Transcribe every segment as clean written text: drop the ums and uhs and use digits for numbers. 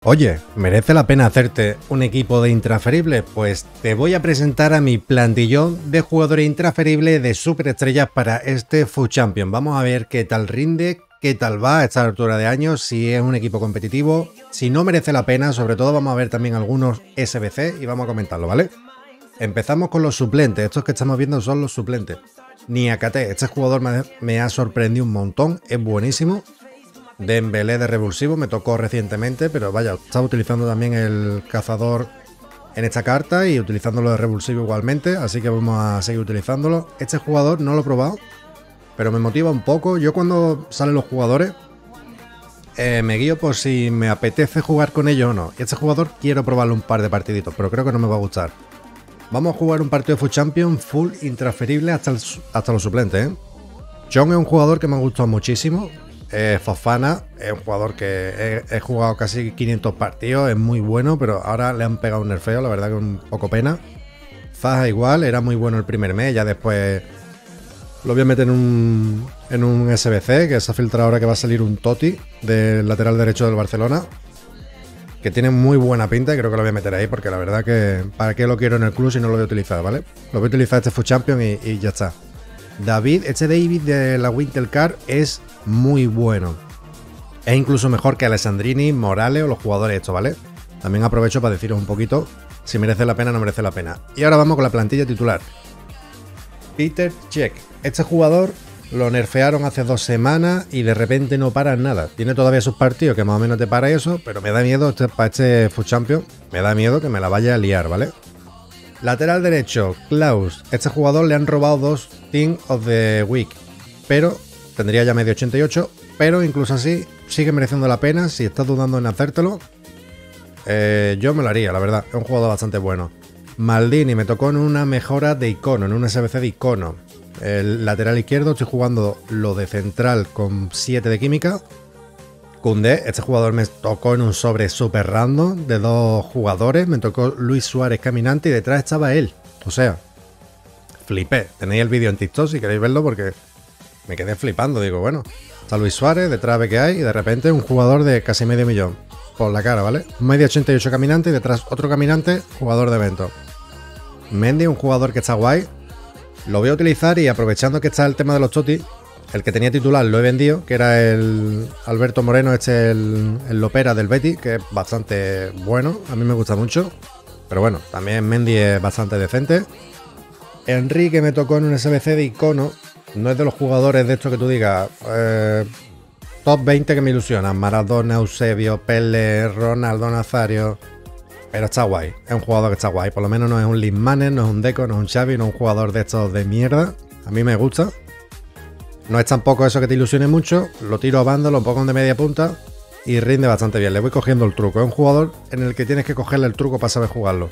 Oye, ¿merece la pena hacerte un equipo de intransferibles? Pues te voy a presentar a mi plantillón de jugadores intransferibles de superestrellas para este FUT Champions. Vamos a ver qué tal rinde, qué tal va a esta altura de años, si es un equipo competitivo, si no merece la pena. Sobre todo vamos a ver también algunos SBC y vamos a comentarlo, ¿vale? Empezamos con los suplentes. Estos que estamos viendo son los suplentes. Niakate, este jugador me ha sorprendido un montón, es buenísimo. Dembélé de revulsivo, me tocó recientemente, pero vaya, estaba utilizando también el cazador en esta carta y utilizándolo de revulsivo igualmente, así que vamos a seguir utilizándolo. Este jugador no lo he probado, pero me motiva un poco. Yo cuando salen los jugadores me guío por si me apetece jugar con ellos o no. Y este jugador quiero probarlo un par de partiditos, pero creo que no me va a gustar. Vamos a jugar un partido de FUT Champions full intransferible hasta los suplentes, ¿eh? John es un jugador que me ha gustado muchísimo. Fofana es un jugador que he jugado casi 500 partidos, es muy bueno, pero ahora le han pegado un nerfeo, la verdad que un poco pena. Zaha igual, era muy bueno el primer mes, ya después lo voy a meter en un SBC, que se ha filtrado ahora que va a salir un Totti del lateral derecho del Barcelona, que tiene muy buena pinta y creo que lo voy a meter ahí, porque la verdad que para qué lo quiero en el club si no lo voy a utilizar, ¿vale? Lo voy a utilizar este FUT Champions y ya está. David de la Winter Card es muy bueno. Es incluso mejor que Alessandrini, Morales o los jugadores estos, ¿vale? También aprovecho para deciros un poquito si merece la pena o no merece la pena. Y ahora vamos con la plantilla titular. Petr Cech. Este jugador lo nerfearon hace 2 semanas y de repente no para nada. Tiene todavía sus partidos que más o menos te para eso, pero me da miedo para este FUT Champions. Me da miedo que me la vaya a liar, ¿vale? Lateral derecho, Klaus. Este jugador le han robado 2 Team of the Week, pero tendría ya medio 88, pero incluso así sigue mereciendo la pena. Si estás dudando en hacértelo, yo me lo haría, la verdad. Es un jugador bastante bueno. Maldini me tocó en una mejora de icono, en un SBC de icono. El lateral izquierdo estoy jugando lo de central con 7 de química. Koundé, este jugador me tocó en un sobre super random de 2 jugadores. Me tocó Luis Suárez caminante y detrás estaba él. O sea, flipé. Tenéis el vídeo en TikTok si queréis verlo porque me quedé flipando. Digo, bueno, está Luis Suárez, detrás ve que hay y de repente un jugador de casi medio millón por la cara, ¿vale? Medio 88 caminante y detrás otro caminante, jugador de evento. Mendy, un jugador que está guay. Lo voy a utilizar y aprovechando que está el tema de los Totti, el que tenía titular lo he vendido, que era el Alberto Moreno, el Lopera del Betis, que es bastante bueno, a mí me gusta mucho. Pero bueno, también Mendy es bastante decente. Enrique me tocó en un SBC de icono. No es de los jugadores de estos que tú digas top 20 que me ilusionan. Maradona, Eusebio, Pele, Ronaldo Nazario. Pero está guay, es un jugador que está guay. Por lo menos no es un Lismanen, no es un Deco, no es un Xavi, no es un jugador de estos de mierda. A mí me gusta. No es tampoco eso que te ilusione mucho. Lo tiro a banda, lo pongo de media punta y rinde bastante bien. Le voy cogiendo el truco. Es un jugador en el que tienes que cogerle el truco para saber jugarlo.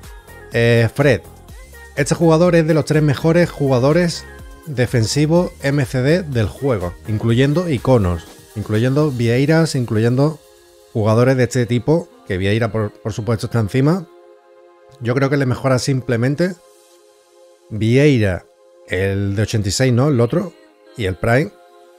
Fred. Este jugador es de los 3 mejores jugadores defensivos MCD del juego, incluyendo iconos, incluyendo Vieiras, incluyendo jugadores de este tipo, que Vieira por supuesto está encima. Yo creo que le mejora simplemente Vieira, el de 86, ¿no? El otro, y el Prime.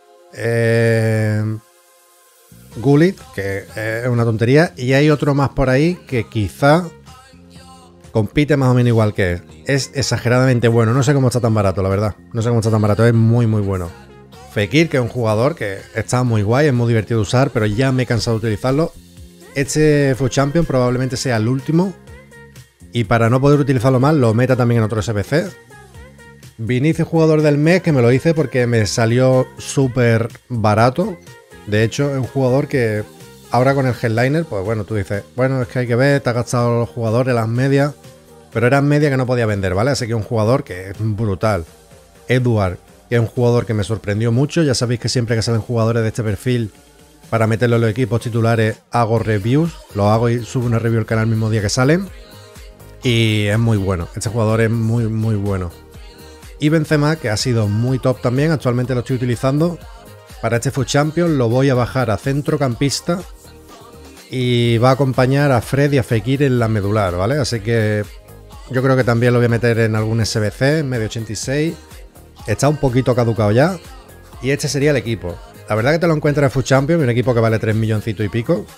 Gullit, que es una tontería, y hay otro más por ahí que quizá compite más o menos igual que él. Es exageradamente bueno. No sé cómo está tan barato, la verdad. No sé cómo está tan barato. Es muy, muy bueno. Fekir, que es un jugador que está muy guay, es muy divertido de usar, pero ya me he cansado de utilizarlo. Este FUT Champions probablemente sea el último. Y para no poder utilizarlo más, lo meta también en otro SBC. Vinicius, jugador del mes, que me lo hice porque me salió súper barato. De hecho, es un jugador que ahora con el headliner, pues bueno, tú dices, bueno, es que hay que ver, te has gastado los jugadores, las medias, pero eran medias que no podía vender, ¿vale? Así que un jugador que es brutal. Edward, que es un jugador que me sorprendió mucho. Ya sabéis que siempre que salen jugadores de este perfil, para meterlo en los equipos titulares, hago reviews. Los hago y subo una review al canal el mismo día que salen. Y es muy bueno. Este jugador es muy, muy bueno. Y Benzema, que ha sido muy top también. Actualmente lo estoy utilizando. Para este FUT Champions lo voy a bajar a centrocampista. Y va a acompañar a Fred y a Fekir en la medular, ¿vale? Así que yo creo que también lo voy a meter en algún SBC, medio 86. Está un poquito caducado ya. Y este sería el equipo. La verdad que te lo encuentras en FUT Champions, un equipo que vale 3 milloncitos y pico.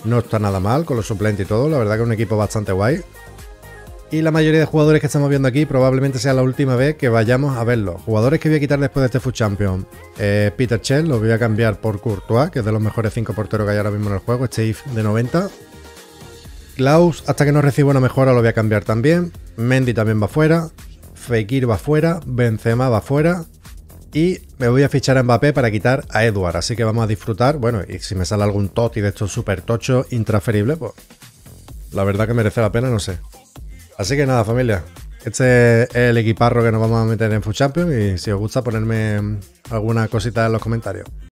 no está nada mal con los suplentes y todo, la verdad que es un equipo bastante guay. Y la mayoría de jugadores que estamos viendo aquí probablemente sea la última vez que vayamos a verlos. Jugadores que voy a quitar después de este FUT Champion. Peter Cech lo voy a cambiar por Courtois, que es de los mejores 5 porteros que hay ahora mismo en el juego, este IF de 90. Klaus, hasta que no reciba una mejora, lo voy a cambiar también. Mendy también va fuera. Fekir va fuera. Benzema va fuera. Y me voy a fichar a Mbappé para quitar a Edward. Así que vamos a disfrutar. Bueno, y si me sale algún Totti de estos súper tochos, intransferible, pues la verdad que merece la pena, no sé. Así que nada, familia. Este es el equiparro que nos vamos a meter en FUT Champions. Y si os gusta, ponerme alguna cosita en los comentarios.